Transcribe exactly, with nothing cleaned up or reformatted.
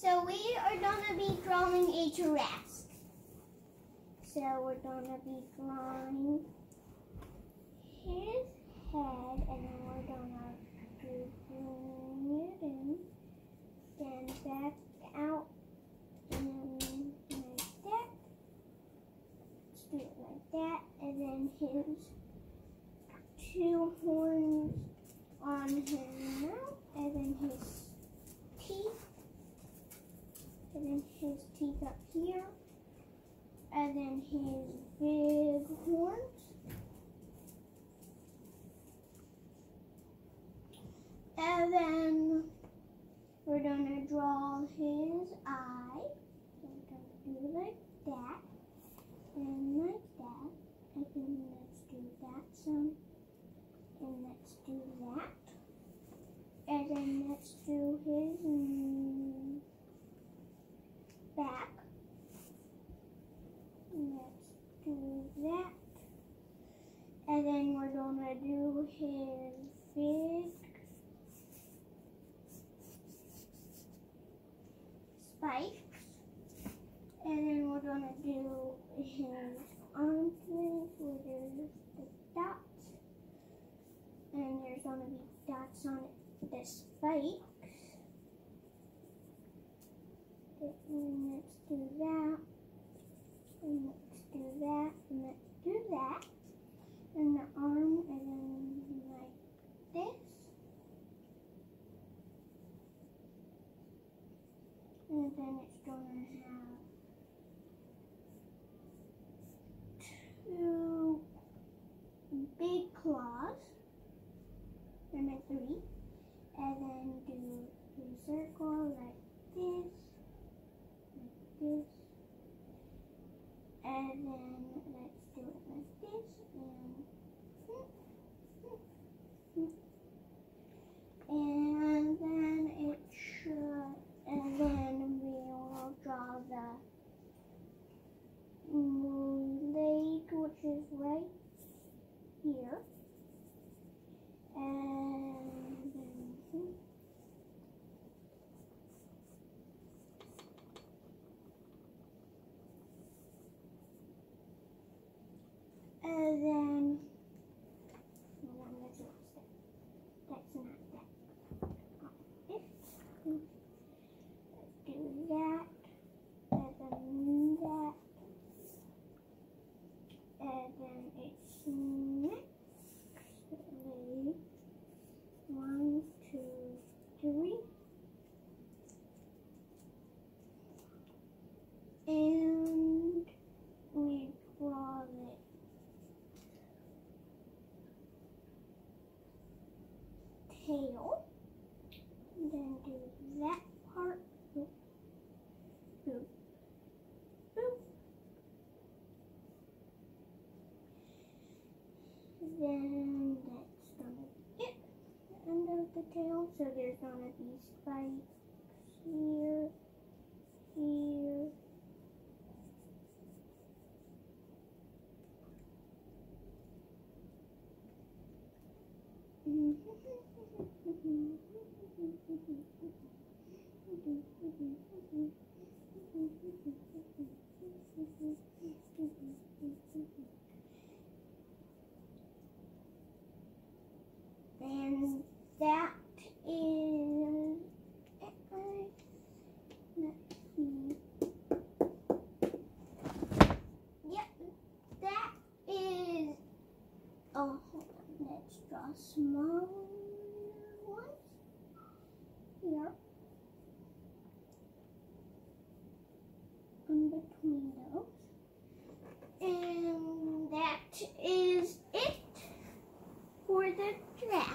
So we are gonna be drawing a Tarrasque. So we're gonna be drawing his head, and then we're gonna do bring it in, then back out, and then like that. Let's do it like that, and then his two horns on his mouth, and then his teeth, and then his teeth up here, and then his big horns. And then we're gonna draw his eye. So we're gonna do like that, and like that, and then let's do that some, and let's do that, and then let's do his mm, back. Let's do that, and then we're gonna do his big spikes, and then we're gonna do his arms where there's the dots, and there's gonna be dots on the spikes. And let's do that, and let's do that, and let's do that, and the arm, and then like this. And then it's going to have two big claws, and then three, and then do a circle like this, like this, and then let's do it like this, and, and then it should, and then we'll draw the leg, which is right here, and then, and then, that's not that. That's not that. This. Do that, and then that, and then it's next. One, two, three, and we draw the tail, and then do that part. Boop, boop, boop. Then that's gonna be it, the end of the tail. So there's gonna be spikes here, here, and that is, let's see, yep, that is, oh, hold on, let's draw smaller ones here, in between those, and that is it for the draft.